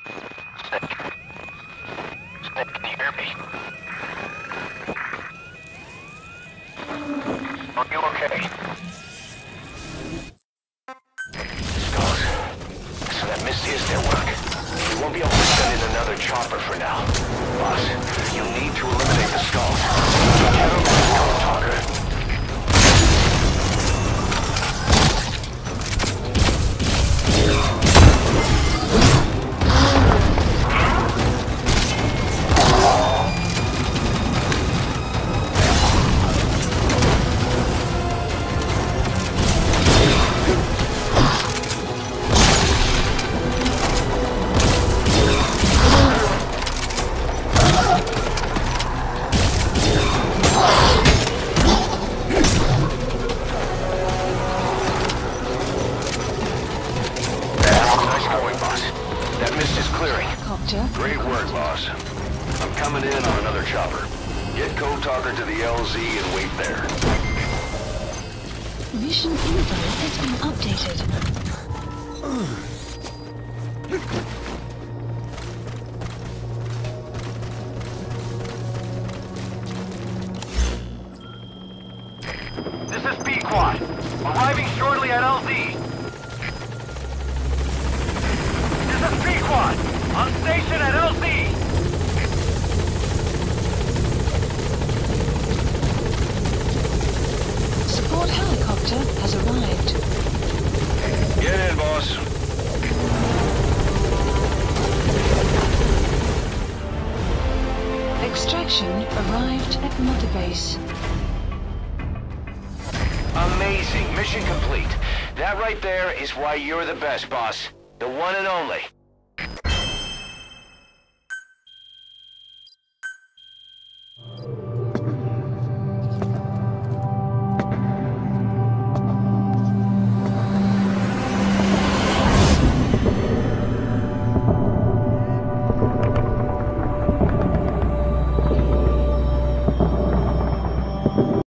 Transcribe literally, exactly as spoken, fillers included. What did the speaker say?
Snake. Snake, can you hear me? Are you okay? Skulls. So that Misty is their work. We won't be able to send in another chopper for now. Boss, you need to eliminate the skulls. Get over this Code Talker. Great work, boss. I'm coming in on another chopper. Get Code Talker to the L Z and wait there. Mission info has been updated. This is B-Quad. Arriving shortly at L Z. This is B-Quad. On station at L Z! Support helicopter has arrived. Get in, boss. Extraction arrived at Mother Base. Amazing. Mission complete. That right there is why you're the best, boss. The one and only.